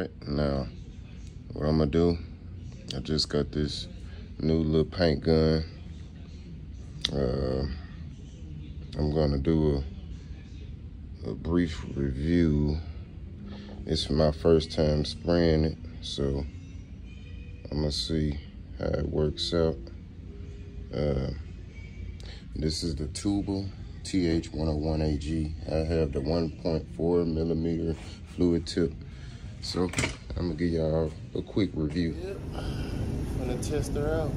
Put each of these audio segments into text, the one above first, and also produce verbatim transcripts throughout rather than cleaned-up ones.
right, now what I'm gonna do, I just got this new little paint gun. Uh, I'm gonna do a, a brief review. It's my first time spraying it, so I'm gonna see how it works out. Uh, this is the Tuba T H one oh one A G. I have the one point four millimeter fluid tip. So I'm gonna give y'all a quick review. Yep, I'm gonna test her out.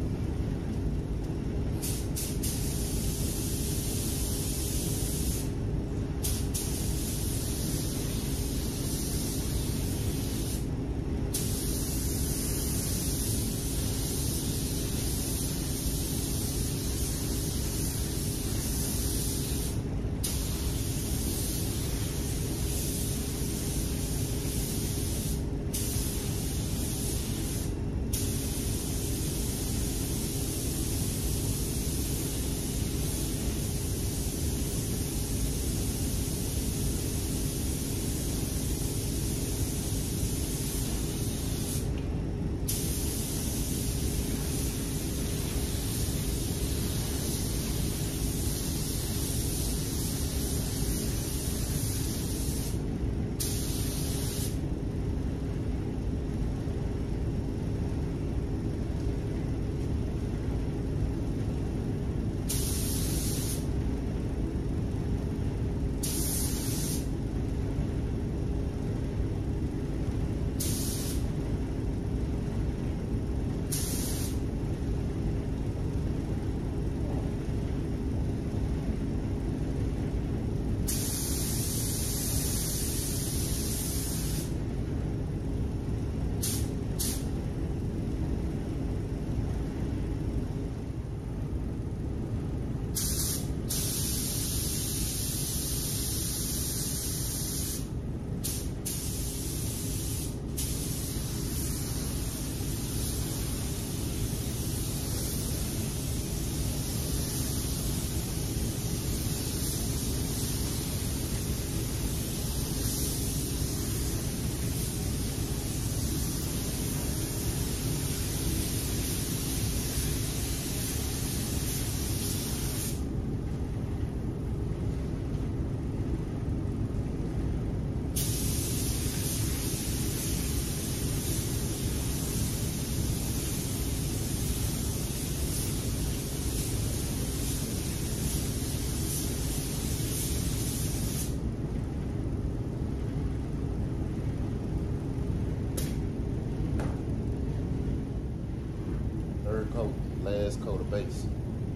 Third coat, last coat of base.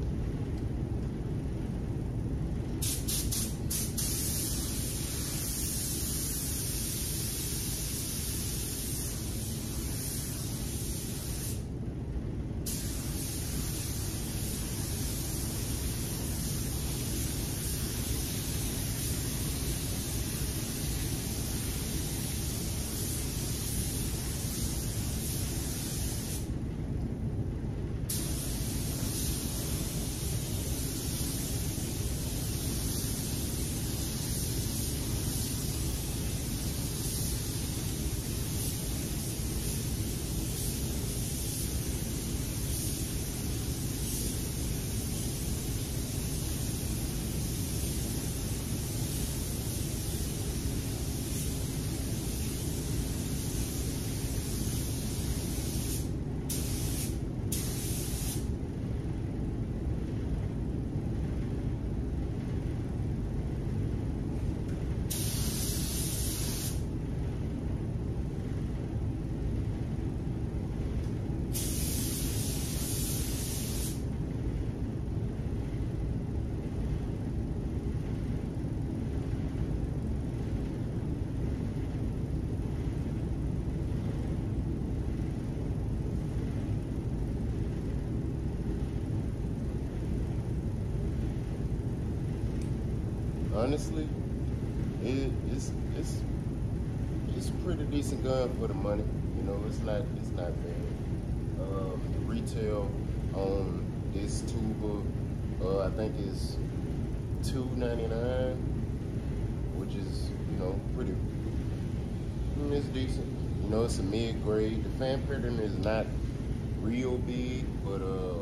Honestly, it, it's it's it's a pretty decent gun for the money. You know, it's not it's not bad. Um, the retail on this Tuba, uh, I think is two ninety-nine, which is, you know, pretty. It's decent. You know, it's a mid-grade. The fan pattern is not real big, but uh,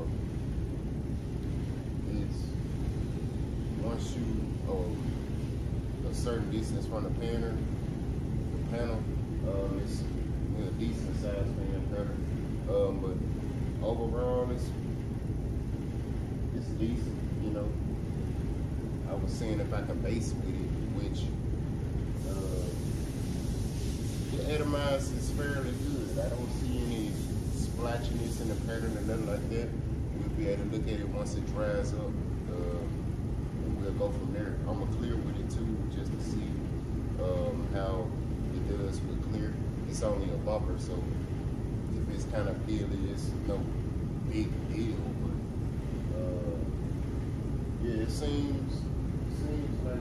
it's once you oh, a certain distance from the panel, the panel, um, it's a decent sized fan pattern. Um, but overall, it's it's decent. You know, I was saying if I can base with it, which uh, the atomize is fairly good. I don't see any splotchiness in the pattern or nothing like that. We'll be able to look at it once it dries up, uh, and we'll go from there. I'm gonna clear with it too, just to see um, how it does with clear. It's only a bumper, so if it's kind of peely, it's no big deal. But uh, yeah, it seems seems like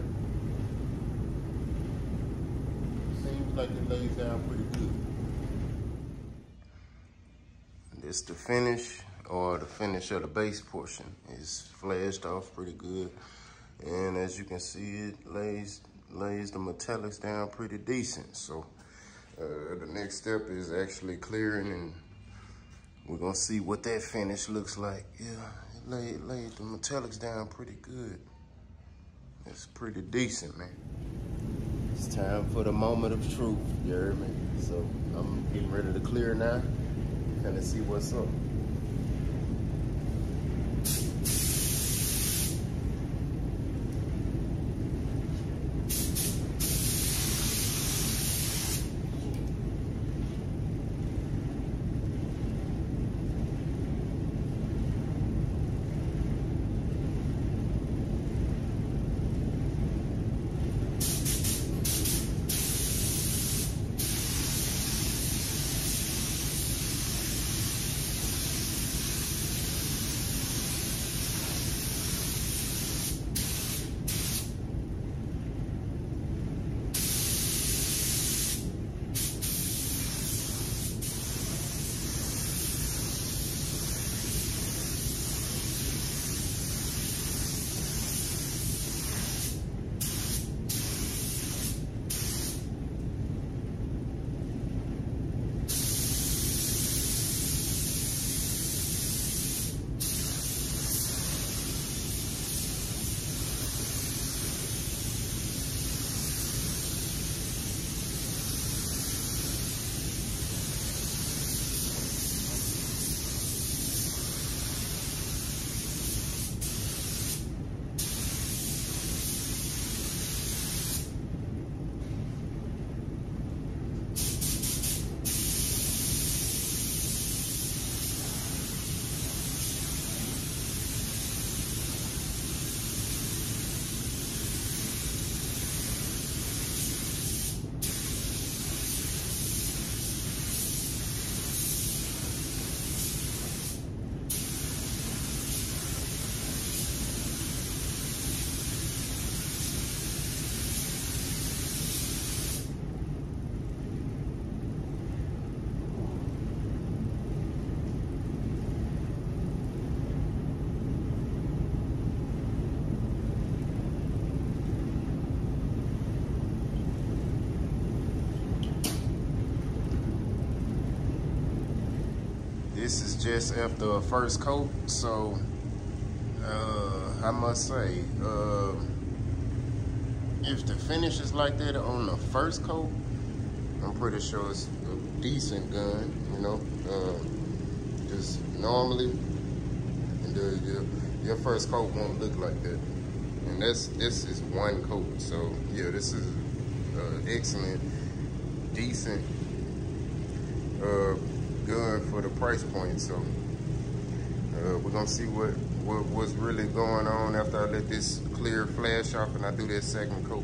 seems like it lays down pretty good. This the finish, or the finish of the base portion. It's flashed off pretty good, and as you can see, it lays lays the metallics down pretty decent. So uh, the next step is actually clearing, and we're gonna see what that finish looks like. Yeah, it laid, it laid the metallics down pretty good. It's pretty decent, man. It's time for the moment of truth, you heard me? So I'm getting ready to clear now. Kind of see what's up. This is just after a first coat, so uh, I must say, uh, if the finish is like that on the first coat, I'm pretty sure it's a decent gun, you know. Uh, just normally, the, your, your first coat won't look like that. And that's, this is one coat, so yeah, this is uh, excellent, decent uh, gun for the price point. So uh, we're gonna see what, what what's really going on after I let this clear flash off and I do that second coat.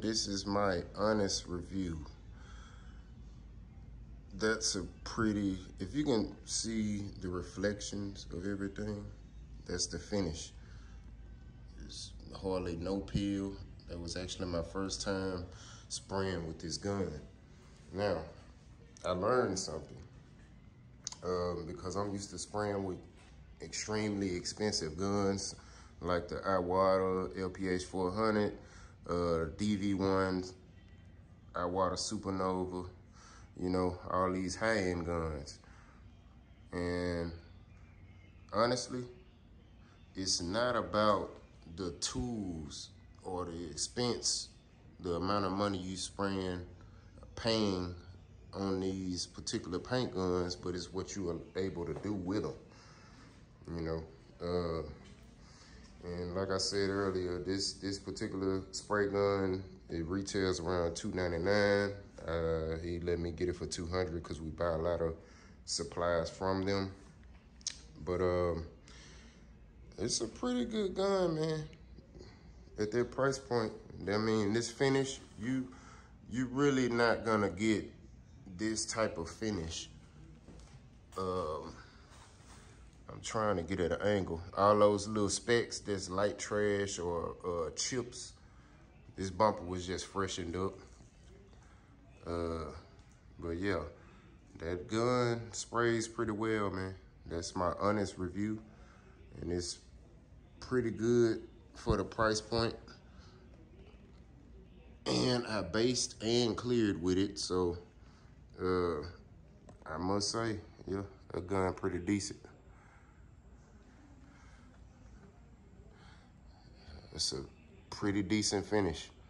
this is my honest review. That's a pretty, if you can see the reflections of everything, that's the finish. There's hardly no peel. That was actually my first time spraying with this gun. Now, I learned something um, because I'm used to spraying with extremely expensive guns like the Iwata L P H four hundred, uh, D V one, Iwata Supernova, you know, all these high-end guns. And honestly, it's not about the tools or the expense, the amount of money you spraying, paying on these particular paint guns, but it's what you are able to do with them, you know. Uh, and like I said earlier, this this particular spray gun, it retails around two ninety-nine. Uh, he let me get it for two hundred because we buy a lot of supplies from them. But um, it's a pretty good gun, man. At that price point, I mean, this finish, you you really not gonna get this type of finish. Um, I'm trying to get at an angle. All those little specks that's light trash or uh, chips, this bumper was just freshened up. Uh, but yeah, that gun sprays pretty well, man. That's my honest review. And it's pretty good for the price point. And I based and cleared with it. So uh, I must say, yeah, a gun pretty decent. It's a pretty decent finish.